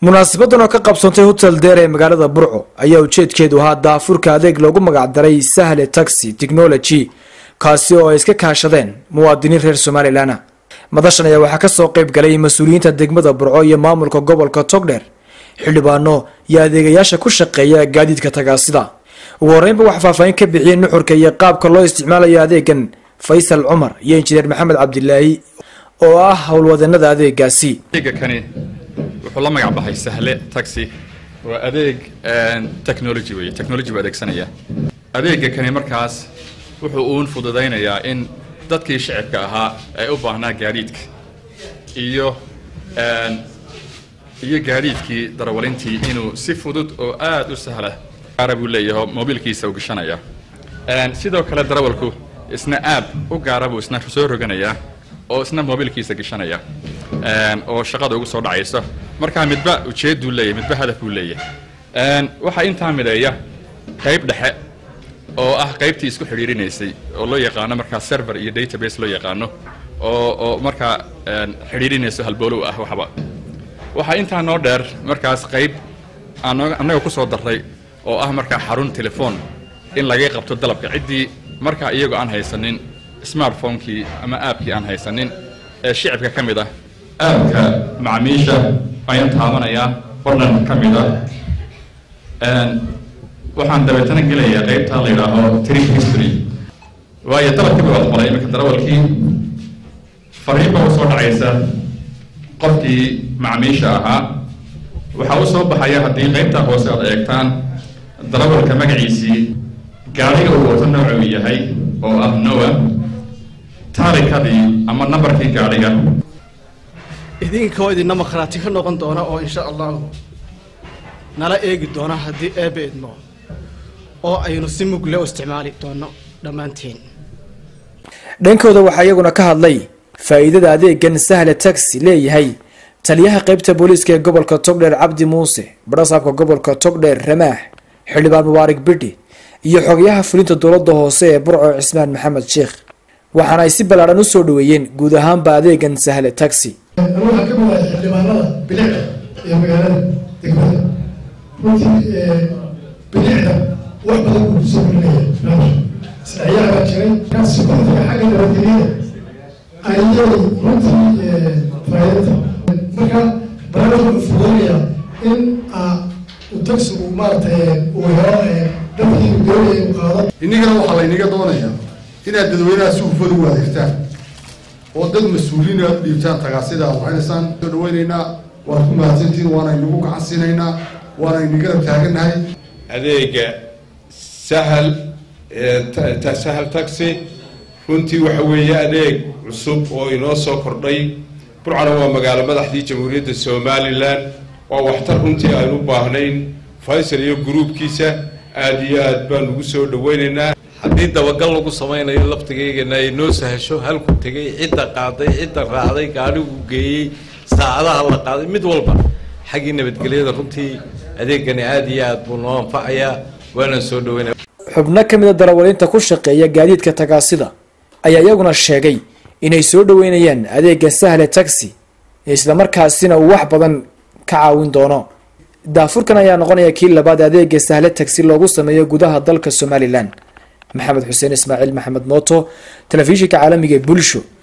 munaasabaddan oo ka qabsantay hotel deer ee magaalada Burco ayaa ujeedkeedu ahaa daafurka adeeg loogu magac daray Sahle Taxi Technology kaasi oo ay iska kaashadeen muwaadiniin reer Soomaaliland. madashan ayaa waxaa ka soo qayb galay mas'uuliyiinta degmada Burco iyo maamulka gobolka Togdheer, xildhibaano iyo adeegayaasha ku shaqeeya gaadiidka tagaasida. ugu horreynba wax faahfaahin ka bixiyay nuxurka iyo qaabka loo isticmaalayo adeegan Faysal Cumar iyo injineer Maxamed Cabdilaahi oo ah howlwadeennada adeegaasi. wuxuu la magac baxay Sahle Taxi waa adeeg technology adeegsanaya. adeega kani markaas wuxuu u fududeynayaa in dadkii shacabka ahaa ay u baahnaa gaadiidka iyo gaadiidkii darawalintii inuu si fudud oo aad u sahla arabu leeyahay mobilkiisa u gashanaya. sidoo kale darawalku isna app u gaarabu isna soo roganaya oo isna mobilkiisa gashanaya oo shaqada ugu soo dhacayso marka midba ujeedu leeyahay midba hadaf uu leeyahay. waxa inta mideeya qayb dhexe oo ah qaybtii isku xiriirinaysay oo loo yaqaan marka server iyo database loo yaqaan oo marka xiriirinayso halboolow ah waxa inta noo dheer markaas qayb anaga ku soo daray oo ah marka xarun telefoon in laga qabto dalabka cidii marka iyagu aan haysanin smartphone-kii ama app-kii aan haysanin ee shicibka kamid ah app-ka macaamiisha ayaan taabanaya ordan kamid ah waxaan dabeetana gelayaa qaybta la yiraahdo trip history waayo dalabkii waa qoray marka darawalkii fariinba soo dhacaysa qofkii macaamiisha ahaa waxa uu soo baxaya haddii qaybta hoose aad eegtaan darawalka magaciisii gaariga uu wato nooca uu yahay oo ah Noah taarikadii ama nambarkii gaariga idinka idinna makhraati ka noqon doona oo insha Allah nala eegi doona haddii eebeedno oo aynu si mug leh u isticmaali doono dhamaanteen. dhankooda waxaa iyaguna ka hadlay faa'iidada adeegan Sahle Taxi leeyahay taliyaha qaybta booliiska ee gobolka Togdheer Cabdi Muuse, barasaabka gobolka Togdheer Ramaax, xildhibaan Mubaarak Bidhi iyo xogayaha fulinta dowladda hoose ee Burco Cismaan Maxamed Sheekh. waxaana ay si balaaran u soo dhaweeyeen guud ahaanba adeegan Sahle Taxi. waxa ka mid ah xildhibaanada bilicda iyo magaalada degmada bilicda wax badan ku soo gelinaya saciyaha jiray kaasi qofka xagga nabadgelyada ayay runtii faa'iido marka barnaamijku fududeynaya in taxigu maartay uu helo dadkii doonaya inuu qaado. inagana waxaa laynaga doonayaa inaad dadweynaha si hufan u adeegtaan oo dad mas'uuliin aad u dhiibtaan tagaasida waxaynaysaan soo dhaweynaynaa waad ku mahadsantihiin waana inagu gacan siinaynaa waana inaga garab taaganahay. adeega Sahle Taxi runtii waxa weeye adeeg cusub oo inoo soo kordhay. Burcana waa magaalo madaxdii Jamhuuriyadda Soomaaliland waa waxtar runtii aynu u baahnayn. Faysal iyo gruubkiisa aad iyo aad baan ugu soo dhaweynaynaa. haddii dabagal lagu samaynayo laftigeygana ay noo sahasho halku tegay cidda qaaday cidda raacday gaadhigu geeyey saacadaha la qaaday mid walba xaggii nabadgelyada runtii adeegani aad iyo aad buu noo anfacayaa waana soo dhaweynaa. xubno ka mid ah darawalinta ku shaqeeya gaadiidka tagaasida ayaa iyaguna sheegay inay soo dhaweynayaan adeega Sahle Taxi isla markaasina uu wax badan ka caawin doono. daafurkan ayaa noqonaya kii labaad adeega Sahle Taxi loogu sameeyo gudaha dalka Soomaaliland. maxamed xuseen ismaaciil maxamed mooto, telefishinka caalamiga ee Bulsho.